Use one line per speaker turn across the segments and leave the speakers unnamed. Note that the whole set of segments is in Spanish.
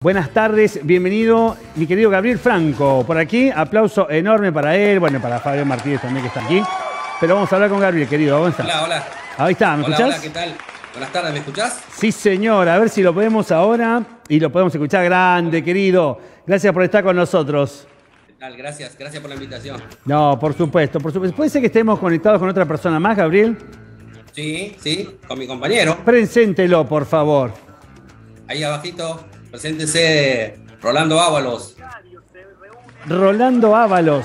Buenas tardes, bienvenido mi querido Gabriel Franco. Por aquí, aplauso enorme para él, bueno, para Fabio Martínez también que está aquí. Pero vamos a hablar con Gabriel, querido. ¿Cómo está?
Hola, hola.
Ahí está, ¿me escuchás?
Hola, ¿qué tal? Buenas tardes, ¿me escuchás?
Sí, señor, a ver si lo podemos ahora y lo podemos escuchar grande, querido. Gracias por estar con nosotros.
¿Qué tal? Gracias por la invitación.
No, por supuesto, por supuesto. ¿Puede ser que estemos conectados con otra persona más, Gabriel?
Sí, con mi compañero.
Preséntelo, por favor.
Ahí abajito, preséntese Rolando Ábalos.
Rolando Ábalos.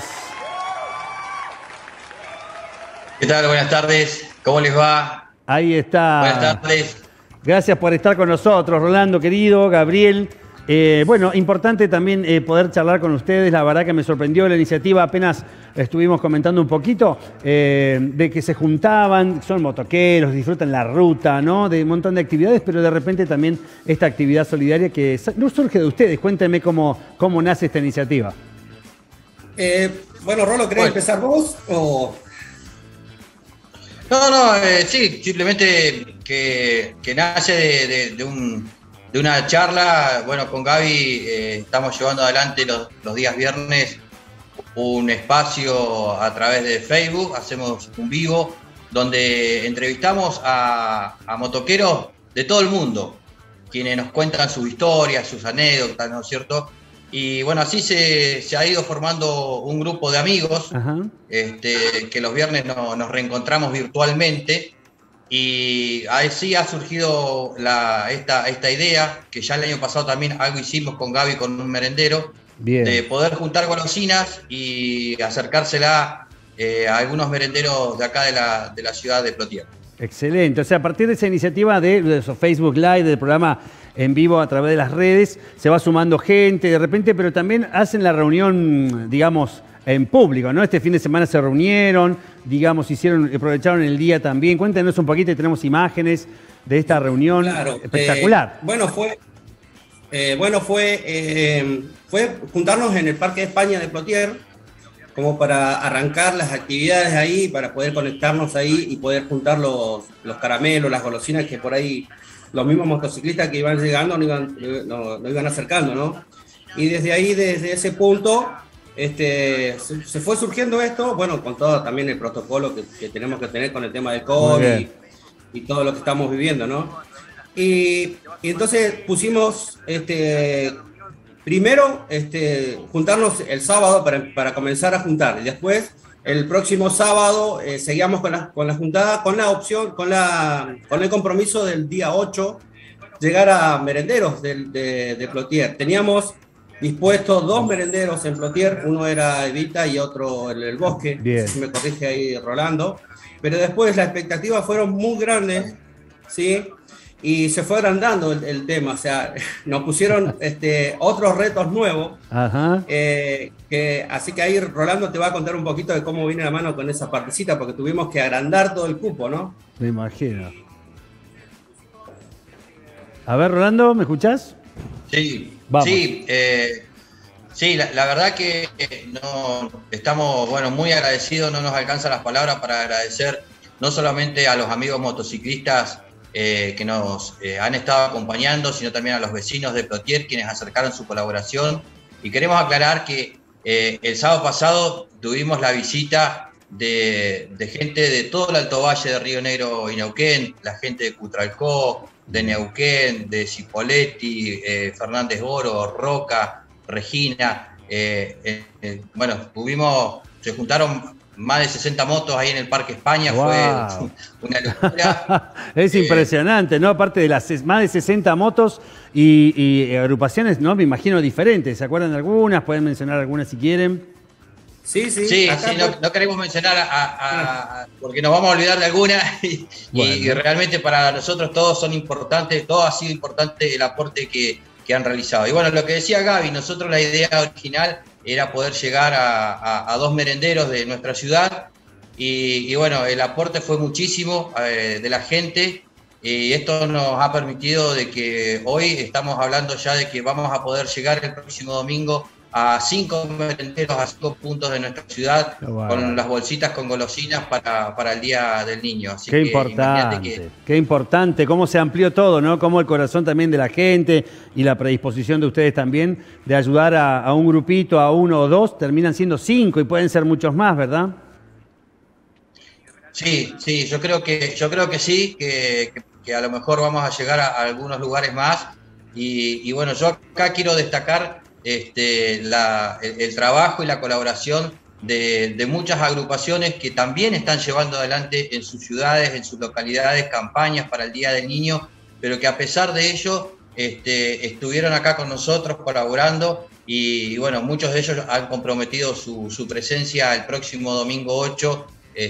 ¿Qué tal? Buenas tardes. ¿Cómo les va?
Ahí está.
Buenas tardes.
Gracias por estar con nosotros, Rolando, querido, Gabriel. Bueno, importante también poder charlar con ustedes. La verdad que me sorprendió la iniciativa, apenas estuvimos comentando un poquito, de que se juntaban, son motoqueros, disfrutan la ruta, ¿no? De un montón de actividades, pero de repente también esta actividad solidaria que no surge de ustedes. Cuéntenme cómo nace esta iniciativa.
Bueno, Rolo, ¿querés empezar vos o...?
Sí, simplemente que nace de una charla. Bueno, con Gaby estamos llevando adelante los días viernes un espacio a través de Facebook, hacemos un vivo donde entrevistamos a motoqueros de todo el mundo, quienes nos cuentan sus historias, sus anécdotas, ¿no es cierto? Y bueno, así se ha ido formando un grupo de amigos, que los viernes nos reencontramos virtualmente, y así ha surgido esta idea, que ya el año pasado también algo hicimos con Gaby, con un merendero. Bien. De poder juntar golosinas y acercársela a algunos merenderos de acá de la ciudad de Plotier.
Excelente, o sea, a partir de esa iniciativa de Facebook Live, del programa en vivo a través de las redes, se va sumando gente de repente, pero también hacen la reunión, digamos, en público, ¿no? Este fin de semana se reunieron, digamos, aprovecharon el día también. Cuéntenos un poquito, tenemos imágenes de esta reunión. Claro, espectacular.
Fue juntarnos en el Parque de España de Plotier, como para arrancar las actividades ahí, para poder conectarnos ahí y poder juntar los caramelos, las golosinas que por ahí los mismos motociclistas que iban llegando no iban acercando, ¿no? Y desde ahí, desde ese punto, se fue surgiendo esto, bueno, con todo también el protocolo que tenemos que tener con el tema del COVID y todo lo que estamos viviendo, ¿no? Y entonces pusimos, primero, juntarnos el sábado para comenzar a juntar, y después el próximo sábado seguíamos con la juntada, con el compromiso del día 8, llegar a merenderos de Plotier. Teníamos dispuestos 2 merenderos en Plotier, uno era Evita y otro el Bosque. Bien. Si me corrige ahí Rolando, pero después las expectativas fueron muy grandes, ¿sí? Y se fue agrandando el tema, o sea, nos pusieron otros retos nuevos. Ajá. Así que ahí Rolando te va a contar un poquito de cómo viene la mano con esa partecita, porque tuvimos que agrandar todo el cupo, ¿no?
Me imagino. A ver, Rolando, ¿me escuchás?
Sí,
vamos.
Sí, la verdad que estamos muy agradecidos, no nos alcanzan las palabras para agradecer no solamente a los amigos motociclistas que nos han estado acompañando, sino también a los vecinos de Plotier, quienes acercaron su colaboración. Y queremos aclarar que el sábado pasado tuvimos la visita de gente de todo el Alto Valle de Río Negro y Neuquén, la gente de Cutralcó, de Neuquén, de Cipolletti, Fernández Oro, Roca, Regina. Se juntaron más de 60 motos ahí en el Parque España. Wow. Fue una locura.
Es impresionante, ¿no? Aparte de las más de 60 motos y agrupaciones, ¿no? Me imagino diferentes. ¿Se acuerdan de algunas? Pueden mencionar algunas si quieren.
Sí, no queremos mencionar porque nos vamos a olvidar de algunas y realmente para nosotros todos son importantes, todo ha sido importante el aporte que han realizado. Y bueno, lo que decía Gaby, nosotros la idea original era poder llegar a 2 merenderos de nuestra ciudad y bueno, el aporte fue muchísimo de la gente y esto nos ha permitido de que hoy estamos hablando ya de que vamos a poder llegar el próximo domingo a 5 merenderos, a 5 puntos de nuestra ciudad, con las bolsitas con golosinas para el Día del Niño. Así
qué importante, qué importante, cómo se amplió todo, ¿no? Cómo el corazón también de la gente y la predisposición de ustedes también de ayudar a un grupito, a 1 o 2, terminan siendo 5 y pueden ser muchos más, ¿verdad?
Sí, yo creo que sí, que a lo mejor vamos a llegar a algunos lugares más. Y bueno, yo acá quiero destacar el trabajo y la colaboración de muchas agrupaciones que también están llevando adelante en sus ciudades, en sus localidades, campañas para el Día del Niño, pero que a pesar de ello estuvieron acá con nosotros colaborando y bueno, muchos de ellos han comprometido su presencia el próximo domingo 8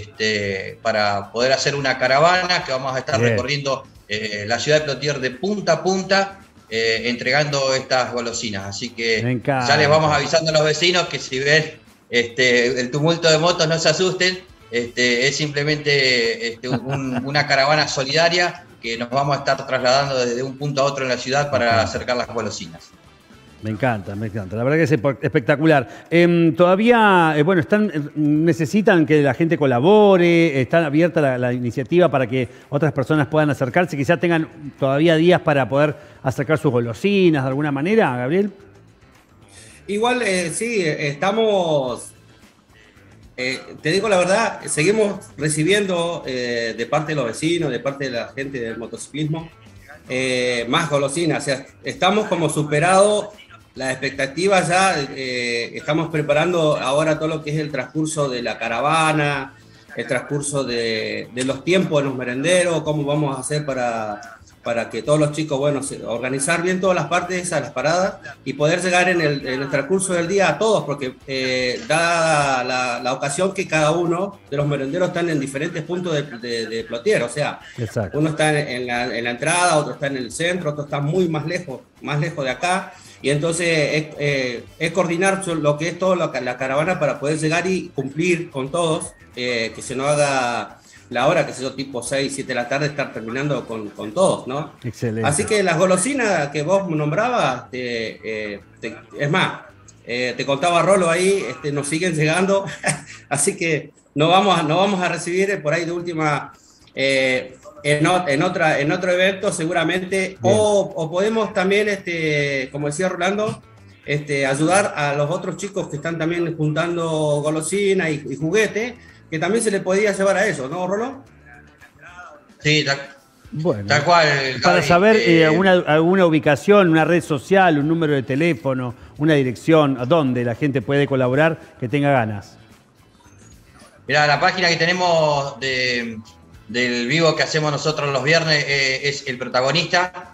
para poder hacer una caravana que vamos a estar recorriendo la ciudad de Plotier de punta a punta, entregando estas golosinas. Así que ya les vamos avisando a los vecinos que si ven el tumulto de motos no se asusten, es simplemente una caravana solidaria que nos vamos a estar trasladando desde un punto a otro en la ciudad para acercar las golosinas.
Me encanta, la verdad que es espectacular. Todavía, bueno, necesitan que la gente colabore, está abierta la iniciativa para que otras personas puedan acercarse, quizás tengan todavía días para poder acercar sus golosinas de alguna manera, Gabriel.
Igual, sí, estamos, te digo la verdad, seguimos recibiendo de parte de los vecinos, de parte de la gente del motociclismo, más golosinas. O sea, estamos como superados las expectativas ya, estamos preparando ahora todo lo que es el transcurso de la caravana, el transcurso de los tiempos de los merenderos, cómo vamos a hacer para que todos los chicos, bueno, organizar bien todas las partes esas, las paradas, y poder llegar en el transcurso del día a todos, porque dada la ocasión que cada uno de los merenderos están en diferentes puntos de Plotier, o sea, exacto, uno está en la entrada, otro está en el centro, otro está muy más lejos de acá, y entonces es coordinar lo que es toda la caravana para poder llegar y cumplir con todos, que se nos haga la hora, que sé yo, tipo 6, 7 de la tarde, estar terminando con todos, ¿no?
Excelente.
Así que las golosinas que vos nombrabas, es más, te contaba Rolo ahí, nos siguen llegando, así que no vamos a recibir por ahí de última, en otro evento seguramente, o podemos también, como decía Rolando, ayudar a los otros chicos que están también juntando golosinas y juguetes, que también se le podía llevar a eso, ¿no, Rolo?
Sí,
bueno,
tal cual.
Para saber alguna ubicación, una red social, un número de teléfono, una dirección, a dónde la gente puede colaborar que tenga ganas.
Mirá, la página que tenemos del vivo que hacemos nosotros los viernes es El Protagonista.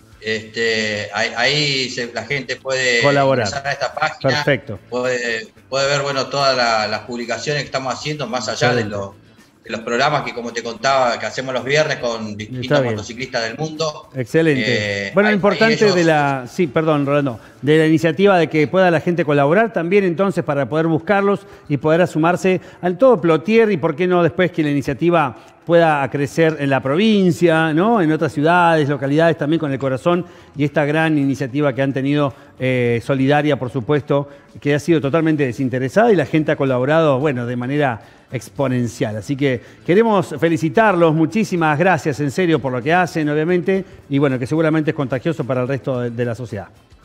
Ahí la gente puede
colaborar
ingresar a esta página.
Perfecto.
Puede ver, bueno, todas las publicaciones que estamos haciendo, más allá de los programas que, como te contaba, que hacemos los viernes con distintos motociclistas del mundo.
Excelente. Bueno, lo importante Rolando, de la iniciativa de que pueda la gente colaborar también, entonces, para poder buscarlos y poder sumarse al todo Plotier, y por qué no después que la iniciativa pueda crecer en la provincia, ¿no? En otras ciudades, localidades, también con el corazón, y esta gran iniciativa que han tenido, solidaria, por supuesto, que ha sido totalmente desinteresada, y la gente ha colaborado, bueno, de manera exponencial. Así que queremos felicitarlos, muchísimas gracias en serio por lo que hacen, obviamente, y bueno, que seguramente es contagioso para el resto de la sociedad.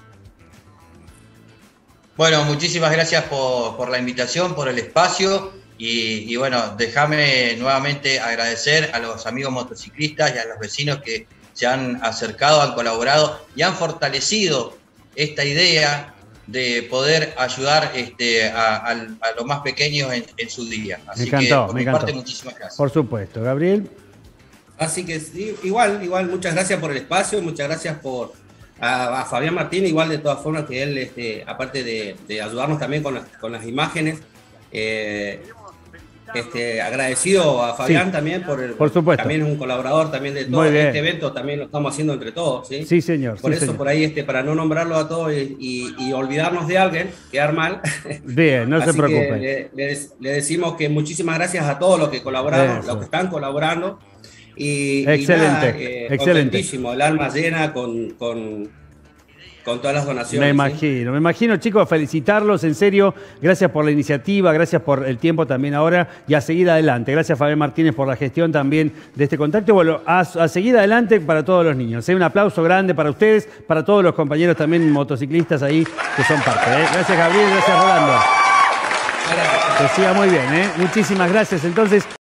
Bueno, muchísimas gracias por la invitación, por el espacio. Y bueno, déjame nuevamente agradecer a los amigos motociclistas y a los vecinos que se han acercado, han colaborado y han fortalecido esta idea de poder ayudar a los más pequeños en su día. Así que por mi parte, muchísimas gracias.
Por supuesto, Gabriel.
Así que sí, igual, muchas gracias por el espacio, muchas gracias a Fabián Martín, igual de todas formas que él, aparte de ayudarnos también con las imágenes, agradecido a Fabián tamén por supuesto. También es un colaborador también de todo este evento, también lo estamos haciendo entre todos, ¿sí?
Sí, señor.
Por eso, por ahí, para no nombrarlo a todos y olvidarnos de alguien, quedar mal.
Bien, no se preocupen.
Le decimos que muchísimas gracias a todos los que colaboraron, los que están colaborando.
Excelente,
excelentísimo, el alma llena con con todas las donaciones.
Me imagino, chicos, felicitarlos, en serio. Gracias por la iniciativa, gracias por el tiempo también ahora y a seguir adelante. Gracias, Fabián Martínez, por la gestión también de este contacto. Bueno, a seguir adelante para todos los niños. Un aplauso grande para ustedes, para todos los compañeros también motociclistas ahí que son parte. Gracias, Gabriel, gracias, Rolando. Que siga muy bien, Muchísimas gracias. Entonces.